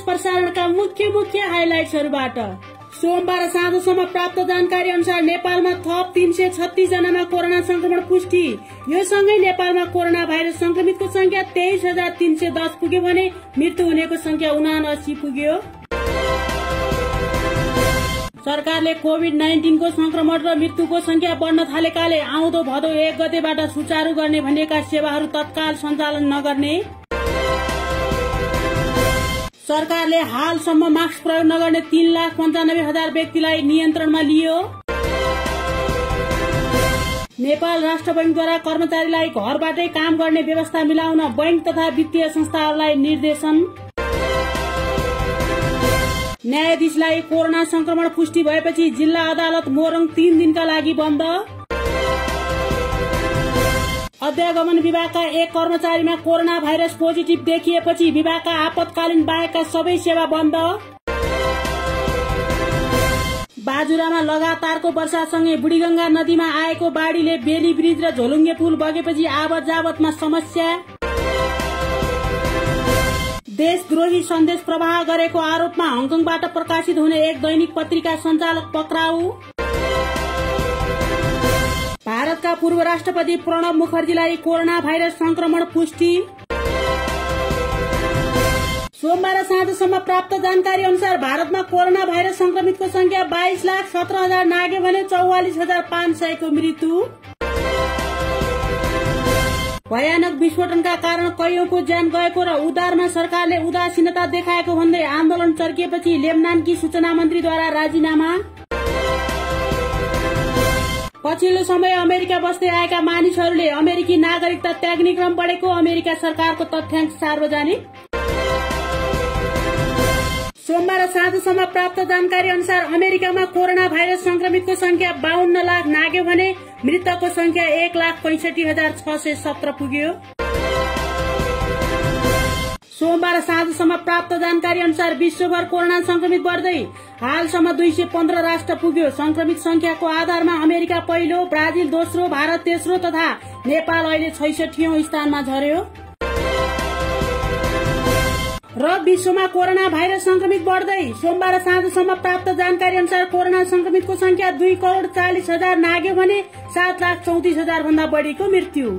प्रसारणका मुख्य हाइलाइट्सहरूबाट। सोमबार साँझसम्म प्राप्त जानकारी अनुसार नेपालमा थप 336 जनामा कोरोना संक्रमण पुष्टि। यो सँगै नेपालमा कोरोना भाइरस संक्रमितको संख्या 23,310 पुग्यो भने मृत्यु हुनेको संख्या 79 पुग्यो। सरकारले कोभिड-19 को संक्रमण र मृत्युको संख्या बढ्न थालेकाले आउँदो भदौ 1 गतेबाट सुचारू गर्ने भनेका सेवाहरू तत्काल सञ्चालन नगर्ने। सरकारले हालसम्म मास्क प्रयोग नगर्ने 3,95,000 व्यक्तिलाई नियन्त्रणमा लियो। नेपाल राष्ट्र बैंकद्वारा कर्मचारीलाई घरबाटै काम गर्ने व्यवस्था मिलाउन बैंक तथा वित्तीय संस्थाहरूलाई निर्देशन। न्यायाधीशलाई कोरोना संक्रमण पुष्टि भएपछि जिल्ला अदालत मोरङ 3 दिनका लागि बन्द। अध्यागमन विभागका एक कर्मचारीमा कोरोना भाइरस पोजिटिभ देखिएपछि विभागका आपतकालीन बाहेकका सबै सेवा बन्द। बाजुरामा लगातारको वर्षासँगै बुढीगंगा नदीमा आएको बाढीले बेली ब्रिज र झोलुङ्गे पुल बगेपछि आवत जावतमा समस्या। देशद्रोही सन्देश प्रवाह गरेको आरोपमा हङकङबाट प्रकाशित हुने एक दैनिक पत्रिका सञ्चालक पक्राउ। भारतका पूर्व राष्ट्रपति प्रणब मुखर्जीलाई कोरोना भाइरस संक्रमण पुष्टि। सोमबार साँझसम्म प्राप्त जानकारी अनुसार भारतमा कोरोना भाइरस संक्रमितको संख्या 22,17,000 नाग्यो भने 44,500 को मृत्यु। भयानक विस्फोटनका कारण कैयौंको ज्यान गएको र उद्धारमा सरकारले उदासीनता देखाएको भन्दै आन्दोलन चर्किएपछि लेबनानकी सूचना मन्त्रीद्वारा राजीनामा। पछिल्लो समय अमेरिका बस्दै आएका मानिसहरूले अमेरिकी नागरिकता त्याग्ने क्रम बढेको अमेरिका सरकारको तथ्याङ्क सार्वजनिक। सोमबार साँझसम्म प्राप्त जानकारी अनुसार अमेरिकामा कोरोना भाइरस संक्रमितको संख्या 52 लाख नाग्यो भने मृतकको संख्या 1,65,617 पुग्यो। सोमबार साँझसम्म प्राप्त जानकारी अनुसार विश्वभर कोरोना संक्रमित बढ्दै हालसम्म 215 राष्ट्र पुग्यो। संक्रमित संख्याको आधारमा अमेरिका पहिलो, ब्राजिल दोस्रो, भारत तेस्रो तथा नेपाल अहिले 66औं स्थानमा झर्यो। र विश्वमा कोरोना भाइरस संक्रमित बढ्दै सोमबार साँझसम्म प्राप्त जानकारी अनुसार कोरोना संक्रमितको संख्या 2,40,000 नाग्यो भने 7,34,000 भन्दा बढीको मृत्यु।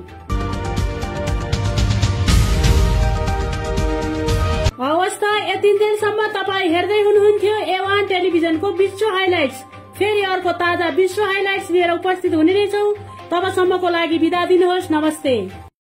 अवस्था यतिन्जेलसम्म तपाईँ हेर्दै हुनुहुन्थ्यो एवान टेलिभिजनको विश्व हाइलाइट्स। फेरि अर्को ताजा विश्व हाइलाइट्स लिएर उपस्थित हुने नै छौं। तबसम्मको लागि बिदा दिनुहोस्। नमस्ते।